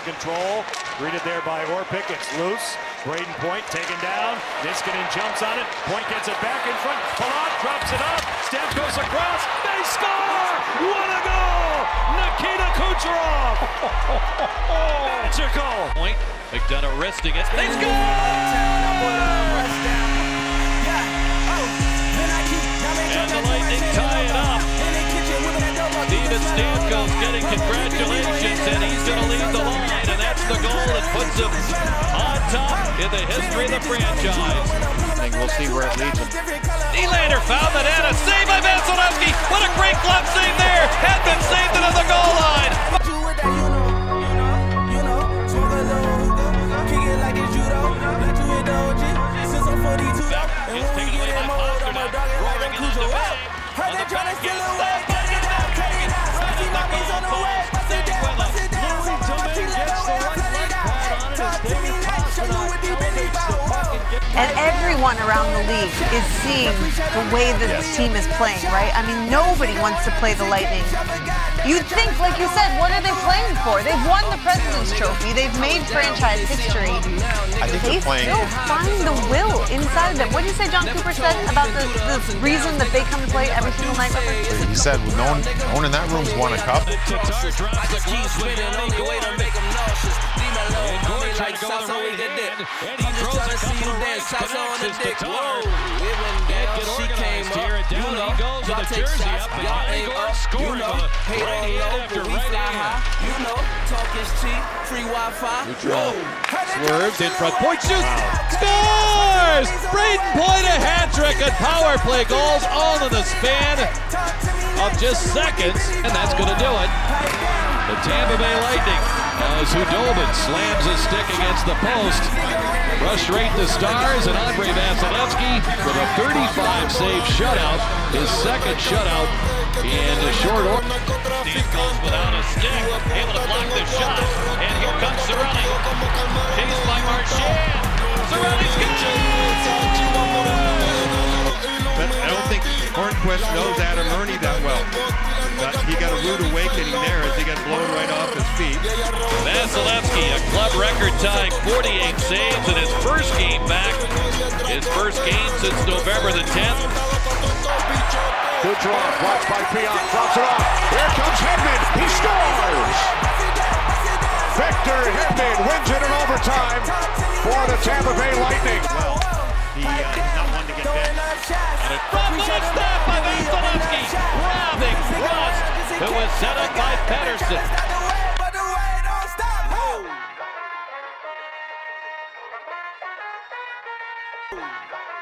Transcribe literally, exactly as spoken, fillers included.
control. Greeted there by Orpik. It's loose. Braden Point taken down. Niskanen jumps on it. Point gets it back in front. Palat drops it up. Stamp goes across. They score! What a goal! Nikita Kucherov! Magical! Point. McDonough wristing it. They score! And the Lightning tie it up. Steven Stamkos getting congratulations, and he's going to lead the line, and that's the goal that puts him on top in the history of the franchise. We'll see where it leads him. Nylander found the net, a save by Vasilevsky. What a great glove save there! Had been saved into the goal line. Is taken away by Pasternak, roaring into the way. On the back end, and everyone around the league is seeing the way that this team is playing, right? I mean, nobody wants to play the Lightning. You'd think, like you said, what are they playing for? They've won the President's Trophy. They've made franchise history. I think they they're playing. still find the will inside of them. What did you say John Cooper said about the, the reason that they come to play every single night? He said no one, no one in that room's won a cup. She came up, you know, y'all take shots, y'all ain't up, you know, hate on low, but we fly high, you know, talk is cheap, free Wi-Fi, whoa. Swerves in front, Point shoots, scores! Braden Point a hat-trick and power play goals all in the span of just seconds, and that's going to do it. The Tampa Bay Lightning, as Hudobin slams his stick against the post, rush rate the Stars, and Andre Vasilevsky with a thirty-five save shutout, his second shutout in a short order. Steve goes without a stick, able to block the shot, and here comes Cirelli. Chased by Marchand. Cirelli scores! But I don't think Hornquist knows Adam Ernie that well. But he got a rude awakening there as he got blown right off his feet. Vasilevsky, a club record-tying forty-eight saves in his first game back. His first game since November the tenth. Kucherov, watched by Pion, drops it off. Here comes Hedman. He scores! Victor Hedman wins it in overtime for the Tampa Bay Lightning. Well, he uh, is not one to get bent. And a drop on a stop by Vasilevsky, robbing Rust, who was set up by Pettersson.